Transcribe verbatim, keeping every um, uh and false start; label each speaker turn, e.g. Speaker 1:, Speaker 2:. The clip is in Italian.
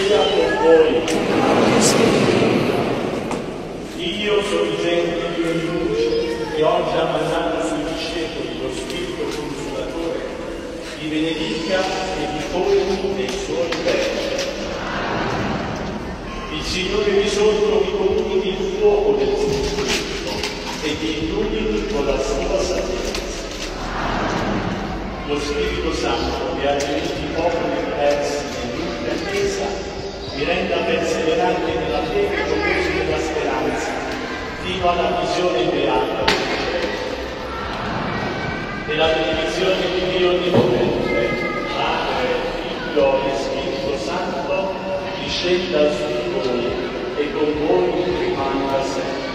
Speaker 1: sia con voi. Io sorgente di ogni luce, che oggi ha mandato sui discepoli lo Spirito Consolatore, vi benedica e vi formi nei suoi beni. Il Signore vi sotto vi comunichi il fuoco del suo Spirito e vi illumini con la sua sapienza. Lo Spirito Santo che ha diritto i popoli diversi nell'unica Chiesa vi renda perseveranti nella fede e condotti nella speranza, fino alla visione beata della benedizione di Dio Onnipotente, Padre, Figlio e Spirito Santo, discenda su di voi e con voi rimanga sempre.